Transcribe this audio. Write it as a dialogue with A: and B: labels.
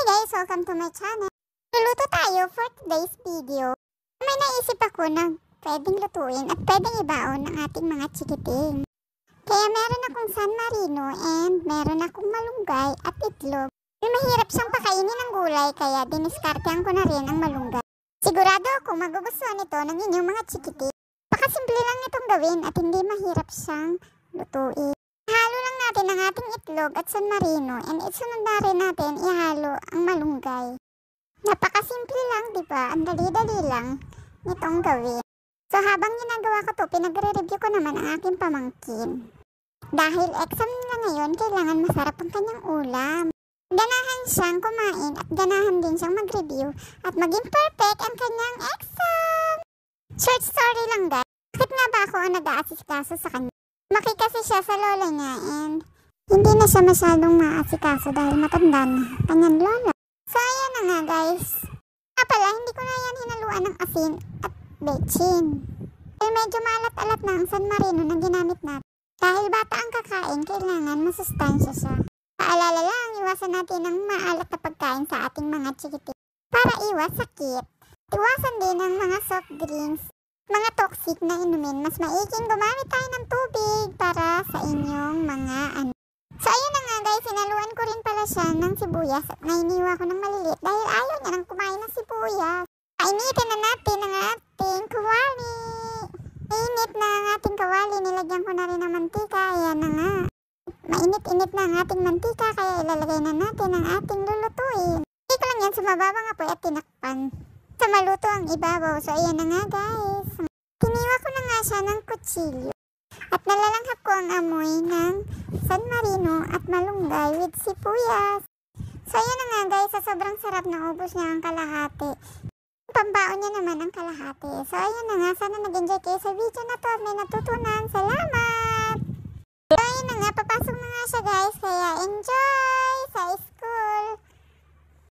A: guys! Welcome to my channel. Luluto tayo for today's video. May naisip ako na pwedeng lutuin at pwedeng ibaon ng ating mga chikiting. Kaya meron akong San Marino and meron akong malunggay at itlog. Mahirap siyang pakainin ng gulay kaya diniskartehan ko na rin ang malunggay. Sigurado ako magugustuhan ito ng inyong mga chikiting. Pakasimple lang itong gawin at hindi mahirap siyang lutuin. Ihalo lang natin ang ating itlog at San Marino and isunod na rin natin ihalo ang malunggay. Napakasimple lang, diba? Ang dali-dali lang nitong gawin. So habang ginagawa ko to, pinagre-review ko naman ang aking pamangkin. Dahil exam nila ngayon, kailangan masarap ang kanyang ulam. Ganahan siyang kumain at ganahan din siyang mag-review at maging perfect ang kanyang exam. Short story lang guys. Bakit nga ba ako ang nag-aasikaso sa kanya? Maki kasi siya sa lola niya and hindi na siya masyadong maasikaso dahil matanda na kanyang lola. So ayan na nga guys. Pala, hindi ko na yan hinaluan ng asin at bechin. Dahil medyo maalat-alat na ang San Marino na ginamit natin. Dahil bata ang kakain, kailangan masustansya siya. Paalala lang, iwasan natin ang maalat na pagkain sa ating mga chikiting para iwas sakit. Iwasan din ang mga soft drinks, mga toxic na inumin. Mas maiging gumamit tayo ng tubig para sa inyong mga ano. So ayun na nga guys, sinaluan ko rin pala siya ng sibuyas at nainiwa ko ng maliliit dahil ayaw niya nang kumain ng sibuyas. Painitin na natin ang ating kawali. Mainit na ang ating kawali, nilagyan ko na rin ng mantika. Ayan na nga. Mainit-init na ang ating mantika kaya ilalagay na natin ang ating lulutuin. Hindi ko lang yan sa mababang apoy at tinakpan. Sa maluto ang ibabaw. So ayan na nga guys. Tiniwa ko na nga siya ng kutsilyo. At nalalanghap ko ang amoy ng San Marino at malunggay with sibuyas. So ayan na nga guys, sa sobrang sarap na ubos niya ang kalahati. Pambaon niya naman ang kalahati. So ayan na nga, sana nag-enjoy kayo sa video na to at may natutunan. Salamat! So ayan na nga, papasok na nga